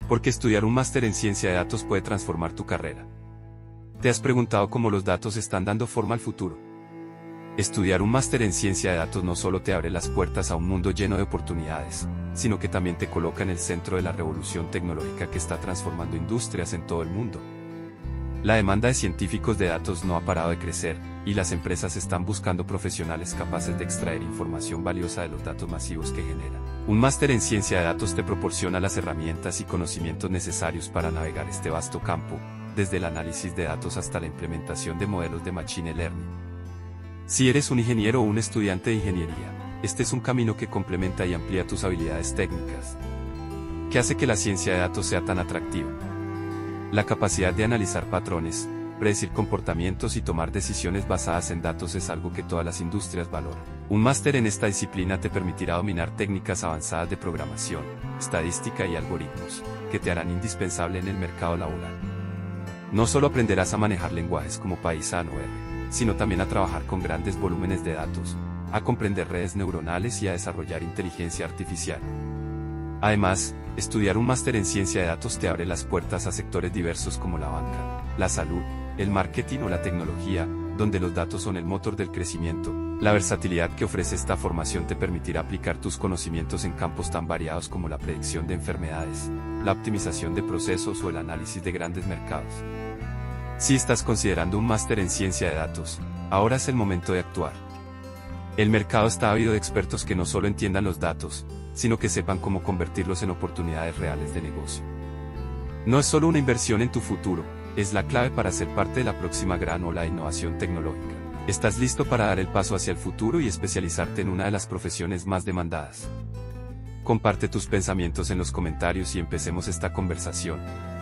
Porque estudiar un máster en ciencia de datos puede transformar tu carrera. ¿Te has preguntado cómo los datos están dando forma al futuro? Estudiar un máster en ciencia de datos no solo te abre las puertas a un mundo lleno de oportunidades, sino que también te coloca en el centro de la revolución tecnológica que está transformando industrias en todo el mundo. La demanda de científicos de datos no ha parado de crecer, y las empresas están buscando profesionales capaces de extraer información valiosa de los datos masivos que generan. Un máster en ciencia de datos te proporciona las herramientas y conocimientos necesarios para navegar este vasto campo, desde el análisis de datos hasta la implementación de modelos de machine learning. Si eres un ingeniero o un estudiante de ingeniería, este es un camino que complementa y amplía tus habilidades técnicas. ¿Qué hace que la ciencia de datos sea tan atractiva? La capacidad de analizar patrones, predecir comportamientos y tomar decisiones basadas en datos es algo que todas las industrias valoran. Un máster en esta disciplina te permitirá dominar técnicas avanzadas de programación, estadística y algoritmos, que te harán indispensable en el mercado laboral. No solo aprenderás a manejar lenguajes como Python o R, sino también a trabajar con grandes volúmenes de datos, a comprender redes neuronales y a desarrollar inteligencia artificial. Además, estudiar un máster en ciencia de datos te abre las puertas a sectores diversos como la banca, la salud, el marketing o la tecnología, donde los datos son el motor del crecimiento. La versatilidad que ofrece esta formación te permitirá aplicar tus conocimientos en campos tan variados como la predicción de enfermedades, la optimización de procesos o el análisis de grandes mercados. Si estás considerando un máster en ciencia de datos, ahora es el momento de actuar. El mercado está ávido de expertos que no solo entiendan los datos, sino que sepan cómo convertirlos en oportunidades reales de negocio. No es solo una inversión en tu futuro, es la clave para ser parte de la próxima gran ola de innovación tecnológica. ¿Estás listo para dar el paso hacia el futuro y especializarte en una de las profesiones más demandadas? Comparte tus pensamientos en los comentarios y empecemos esta conversación.